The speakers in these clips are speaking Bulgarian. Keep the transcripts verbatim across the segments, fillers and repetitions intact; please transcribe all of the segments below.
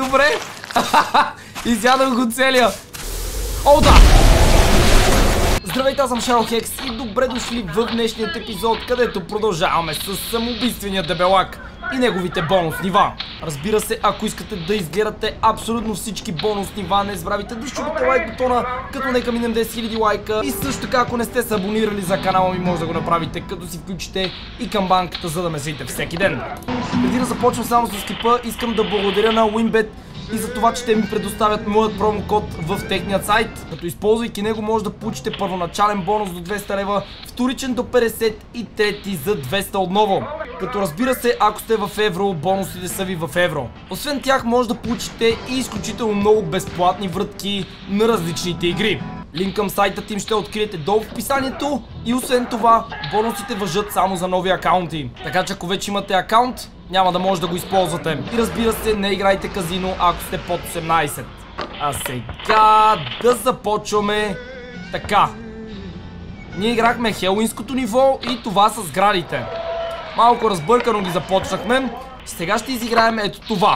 добре. Изядах го целия. О, да! Здравейте, аз съм Шарохекс и добре дошли в днешният епизод, където продължаваме с самоубийствения дебелак и неговите бонус нива. Разбира се, ако искате да изгледате абсолютно всички бонус нива, не забравяйте да щупите лайк бутона, като нека минем десет хиляди лайка. И също така, ако не сте се абонирали за канала ми, може да го направите, като си включите и камбанката, за да ме следите всеки ден. Преди да започвам само с клипа, искам да благодаря на WinBet и за това, че те ми предоставят моят промокод в техният сайт, като използвайки него може да получите първоначален бонус до двеста лева, вторичен до петдесет и трети за двеста отново. Като разбира се, ако сте в евро, бонусите са ви в евро. Освен тях може да получите и изключително много безплатни вратки на различните игри. Линк към сайтът им ще откриете долу в описанието и освен това, бонусите важат само за нови акаунти. Така че ако вече имате акаунт, няма да може да го използвате. И разбира се, не играйте казино, ако сте под осемнайсет. А сега да започваме. Така. Ние играхме хелуинското ниво и това са сградите. Малко разбъркано ги започнахме. Сега ще изиграем ето това.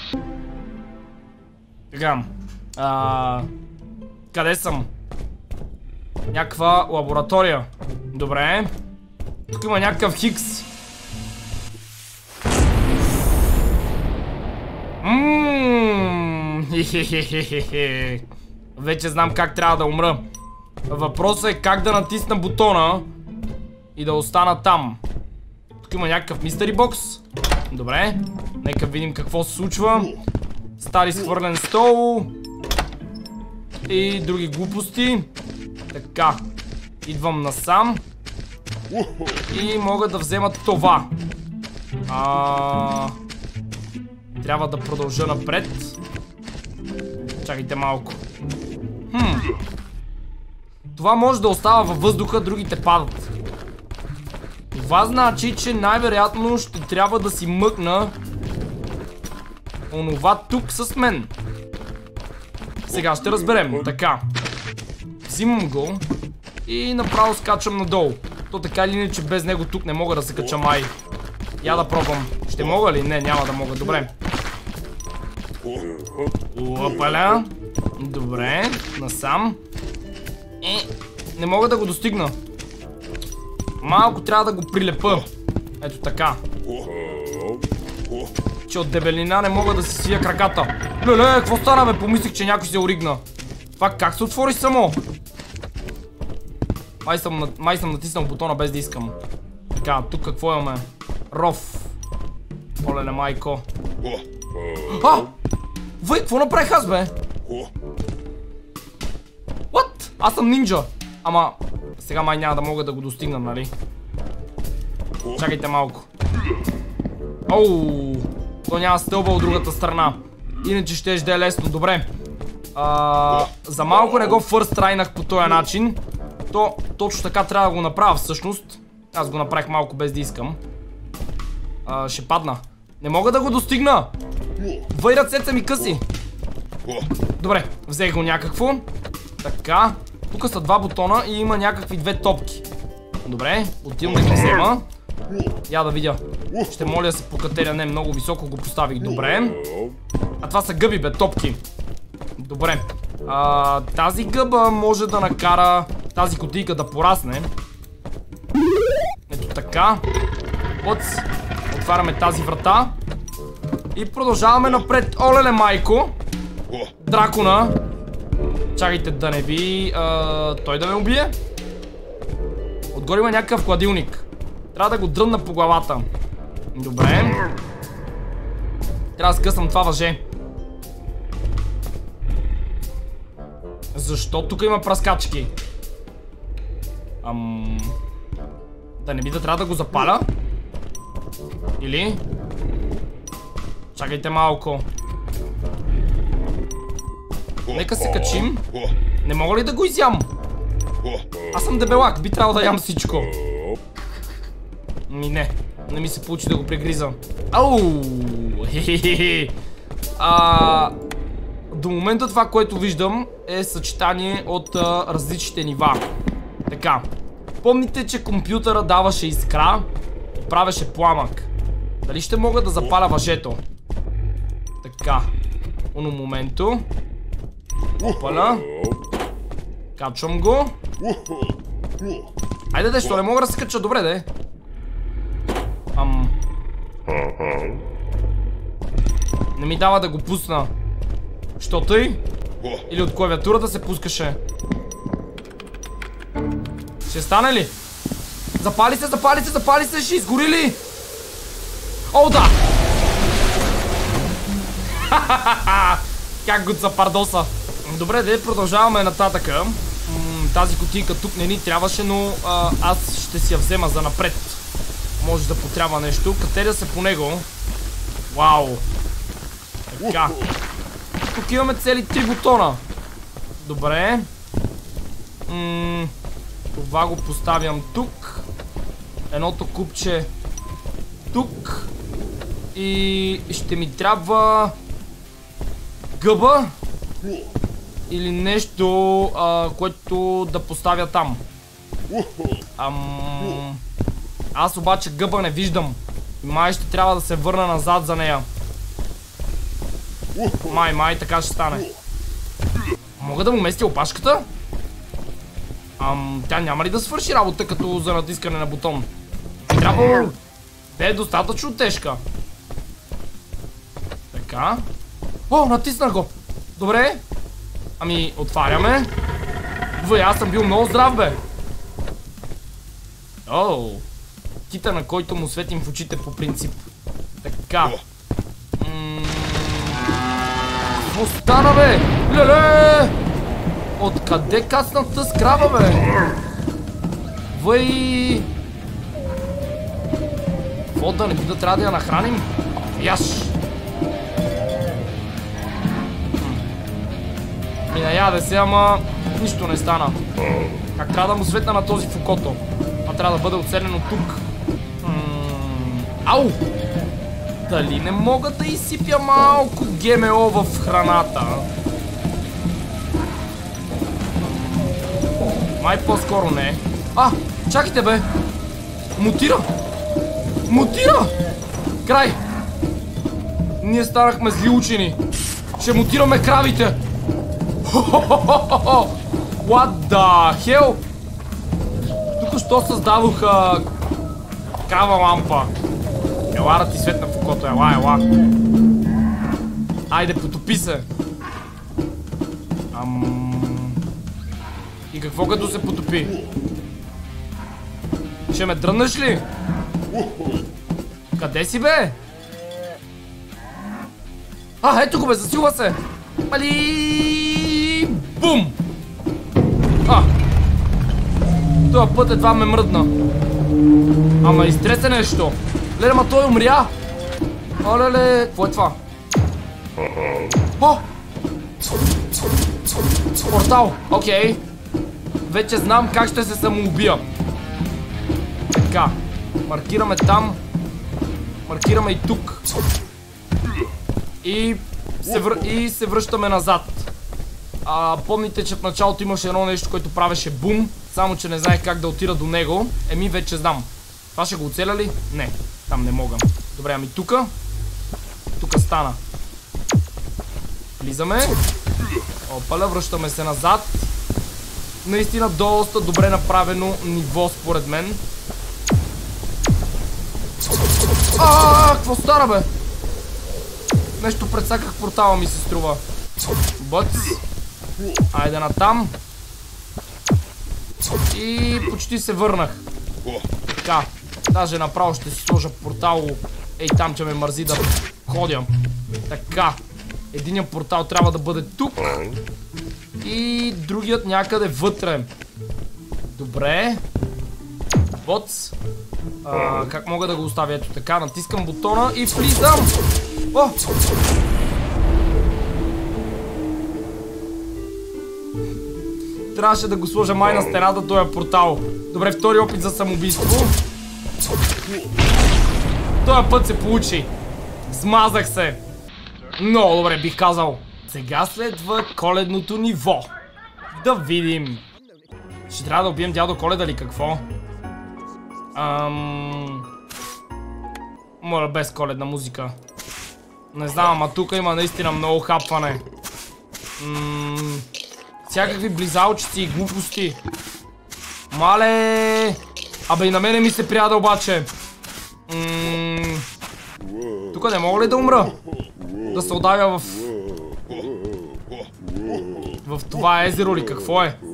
Така. А... Къде съм? Някаква лаборатория. Добре. Тук има някакъв хикс. Ммм. Вече знам как трябва да умра. Въпросът е как да натисна бутона и да остана там. Тук има някакъв мистери бокс. Добре. Нека видим какво се случва. Стари схвърлен стол и други глупости. Така. Идвам насам и мога да взема това. А... Трябва да продължа напред. Чакайте малко. Хм. Това може да остава във въздуха, другите падат. Това значи, че най-вероятно ще трябва да си мъкна онова тук с мен. Сега ще разберем. Така. Взимам го и направо скачам надолу. То така или иначе без него тук не мога да се кача май. Я да пробвам. Ще мога ли? Не, няма да мога. Добре. Опаля. Добре. Насам. Е, не мога да го достигна. Малко трябва да го прилепа. Ето така. Че от дебелина не мога да си свия краката. Леле, какво стана бе? Помислих, че някой се оригна. Това как се отвори само? Май съм, май съм натиснал бутона без да искам. Така, тук какво имаме? Ров. Оле, майко. А! Въй, какво направих аз бе? What? Аз съм нинджа. Ама, сега май няма да мога да го достигна, нали? Чакайте малко. Оу! То няма стълба от другата страна. Иначе ще да е лесно. Добре. А, за малко не го фърст трайнах по този начин. То точно така трябва да го направя всъщност. Аз го направих малко без да искам. А, ще падна. Не мога да го достигна. Въй, ръцете ми къси. Добре, взех го някакво. Така. Тук са два бутона и има някакви две топки. Добре, отивам да ги взема. Я да видя. Ще моля да се покатеря. Не, много високо го поставих. Добре. А това са гъби бе, топки. Добре. А, тази гъба може да накара тази кутийка да порасне. Ето така. Оц. Отваряме тази врата. И продължаваме напред. Олеле майко. Дракона. Чакайте да не би а, той да ме убие. Отгоре има някакъв хладилник. Трябва да го дрънна по главата. Добре. Трябва да скъсам това въже. Защо тук има пръскачки? Ам... Да не би да трябва да го запаля? Или? Чакайте малко. Нека се качим. Не мога ли да го изям? Аз съм дебелак, би трябвало да ям всичко. Ми не, не ми се получи да го прегриза. Ау! Хе-хе-хе. А, до момента това, което виждам е съчетание от а, различните нива. Така. Помните, че компютъра даваше искра и правеше пламък. Дали ще мога да запаля въжето? Така. Уно моменто. Опаля. Качвам го. Айде де, що не мога да се кача? Добре де. Ам... Не ми дава да го пусна. Що тъй? Или от клавиатурата се пускаше? Ще стане ли? Запали се, запали се, запали се, ще изгори ли? О, да! Как го запардоса. Добре, де, продължаваме нататъка. Тази кутийка тук не ни трябваше, но а, аз ще си я взема за напред. Може да потрябва нещо. Катеря се по него. Вау! Така. Тук имаме цели три бутона. Добре. М това го поставям тук. Едното купче тук. И ще ми трябва гъба или нещо, а, което да поставя там. Ам... Аз обаче гъба не виждам. Май ще трябва да се върна назад за нея. Май, май, така ще стане. Мога да му местя опашката? Ам, тя няма ли да свърши работа като за натискане на бутон? Трябва да е достатъчно тежка. Така. О, натиснах го. Добре. Ами, отваряме. Въй, аз съм бил много здрав, бе. О, кита, на който му светим в очите по принцип. Така. Какво стана, бе? Леле! Откъде кацната скраба, бе? Въй! Вода не би да трябва да я нахраним? Яш! И наяде се, ама нищо не стана. Как трябва да му светна на този в окото? А трябва да бъде оцелено тук. Ау! Дали не мога да изсипя малко ГМО в храната? Май по-скоро не. А, чакайте, бе! Мутира! Мутира! Край! Ние станахме зли учени. Ще мутираме кравите! Хо-хо-хо-хо-хо! What the hell? Тук що създадох а... крава лампа. Ела да ти светна в окото, ела, ела. Айде, потопи се. Ам... И какво като се потопи? Ще ме дръннеш ли? Къде си, бе? А, ето го, бе, засилва се. Али... Бум! А! Това път едва ме мръдна. Ама изтресе нещо. Леле, ма той умря. Олеле, какво е това? О! Портал, окей. Вече знам как ще се самоубия. Така, маркираме там. Маркираме и тук. И се, вър... и се връщаме назад. А, помните, че в началото имаше едно нещо, което правеше бум. Само, че не знаех как да отида до него. Еми, вече знам. Това ще го оцеля ли? Не, там не мога. Добре, ами тука. Тука стана. Влизаме. Опаля, връщаме се назад. Наистина доста добре направено ниво, според мен. Ааа, какво стара, бе? Нещо предсаках портала, ми се струва. Бъц. Айде натам. И почти се върнах. Така. Даже направо ще си сложа портал. Ей там, че ме мързи да ходя. Така. Единият портал трябва да бъде тук. И другият някъде вътре. Добре. Боц. А, как мога да го оставя? Ето така, натискам бутона и влизам. О! Трябваше да го сложа май на стената този портал. Добре, втори опит за самоубийство. Този път се получи. Смазах се. Много добре, бих казал. Сега следва коледното ниво. Да видим. Ще трябва да убием дядо Коледа ли какво? Ам... Моля, без коледна музика. Не знам, ама тук има наистина много хапване. Ммм... Всякакви близалчици и глупости. Мале... Абе и на мене ми се прияда обаче. Ммм... Тук не мога ли да умра? Да се удавя в... В това езеро ли? Какво е?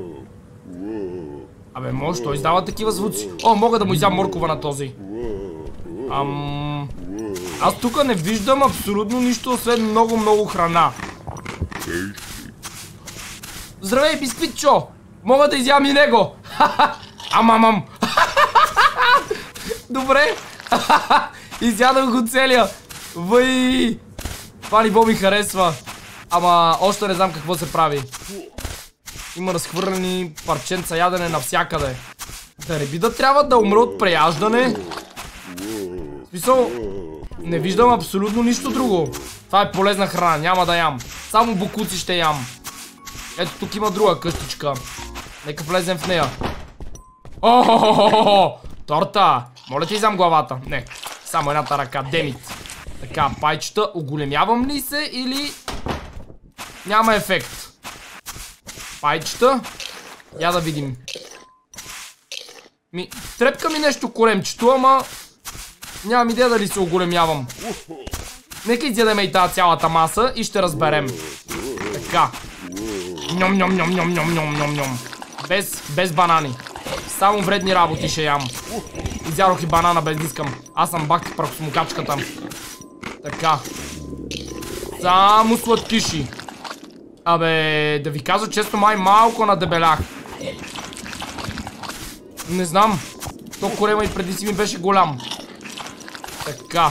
Абе може, той издава такива звуци. О, мога да му изям моркова на този. Ам... Аз тук не виждам абсолютно нищо, освен много-много храна. Здравей, бисквитчо! Мога да изям и него! Амамам! Добре! Изядах го целия! Въй! Това ниво ми харесва. Ама още не знам какво се прави. Има разхвърлени парченца ядене навсякъде. Да не би да трябва да умра от преяждане? В смисъл, не виждам абсолютно нищо друго. Това е полезна храна, няма да ям. Само бокуци ще ям. Ето тук има друга къщичка. Нека влезем в нея. О-хо-хо-хо-хо! Торта! Моля ти изям главата. Не, само едната ръка, демит. Така, пайчета, оголемявам ли се или... Няма ефект. Пайчета. Я да видим. Ми, трепка ми нещо коремчето, ама... Нямам идея дали се оголемявам. Нека изядеме и тази цялата маса и ще разберем. Така. Ньом, ньом, ньом, ньом, ньом, ньом, ньом, ньом. Без, без банани. Само вредни работи ще ям. Изядох и банана без да искам. Аз съм бак прахосмокачката. Така. Само сладкиши. Абе, да ви кажа често, май малко надебелях. Не знам. То корема и преди си ми беше голям. Така.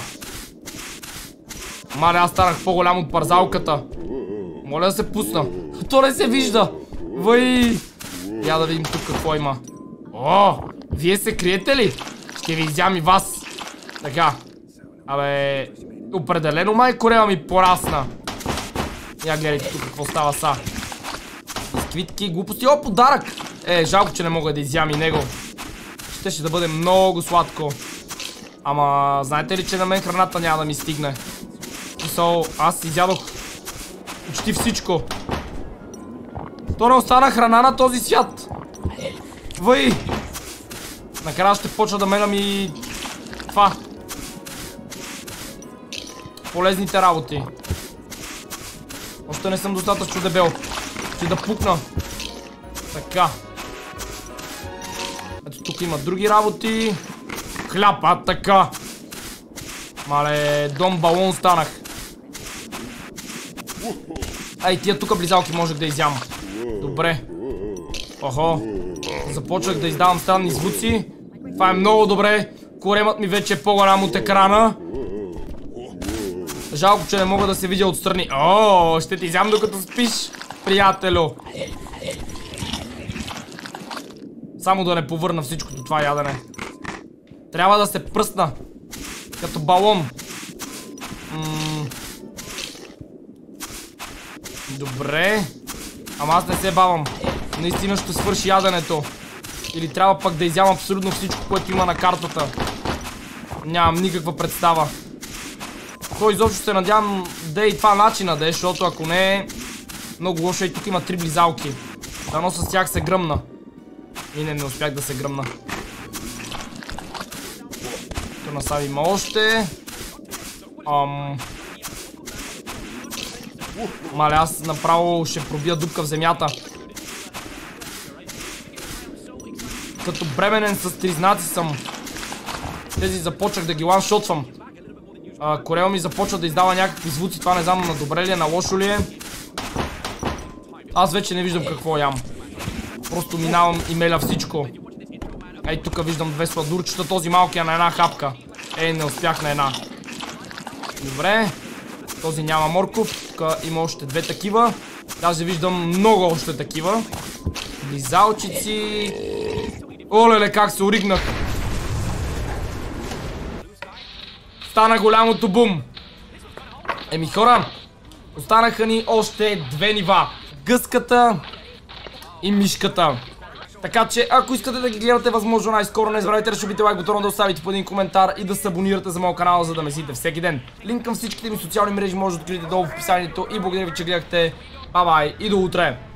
Мале, аз станах по-голям от парзалката. Моля да се пусна. То не се вижда. Въй. Я да видим тук какво има. О, вие се криете ли? Ще ви изям и вас. Така. Абе, определено май корема ми порасна. Я гледайте тук какво става са. Бисквитки, глупости. О, подарък! Е, жалко, че не мога да изям и него. Ще ще да бъде много сладко. Ама, знаете ли, че на мен храната няма да ми стигне? Мисъл, аз изядох почти всичко. То не остана храна на този свят. Въй! Накрая ще почва да менам и... това. Полезните работи. Още не съм достатъчно дебел. Ще да пукна. Така. Ето тук има други работи. Хляб, а така. Мале, дом балон станах. Ай, тия тук близалки можех да изям. Добре. Охо. Започнах да издавам странни звуци. Това е много добре. Коремът ми вече е по-голям от екрана. Жалко, че не мога да се видя отстрани. О, ще ти изям докато спиш, приятелю. Само да не повърна всичкото това ядене. Трябва да се пръсна. Като балон. М Добре. Ама аз не се бавам. Наистина ще свърши яденето. Или трябва пък да изям абсолютно всичко, което има на картата. Нямам никаква представа. То изобщо се надявам да е и това начина да е, защото ако не е много лошо. И тук има три близалки. Дано с тях се гръмна. И не, не успях да се гръмна. Тук насам има още. Ам... Мале, аз направо ще пробия дупка в земята. Като бременен с тризнаци съм. Тези започнах да ги ланшотвам. Корема ми започва да издава някакви звуци. Това не знам на добре ли е, на лошо ли е. Аз вече не виждам какво ям. Просто минавам и меля всичко. Ей, тук виждам две сладурчета. Този малкия на една хапка. Ей, не успях на една. Добре. Този няма морков. Тук има още две такива. Даже виждам много още такива. Близалчици. Олеле, как се оригнах. Стана голямото бум. Еми хора, останаха ни още две нива. Гъската и мишката. Така че, ако искате да ги гледате възможно най-скоро, не забравяйте да шубите лайк бутона, да оставите по един коментар и да се абонирате за моят канал, за да ме следите всеки ден. Линк към всичките ми социални мрежи може да откриете долу в описанието и благодаря ви, че гледахте. Бай-бай и до утре!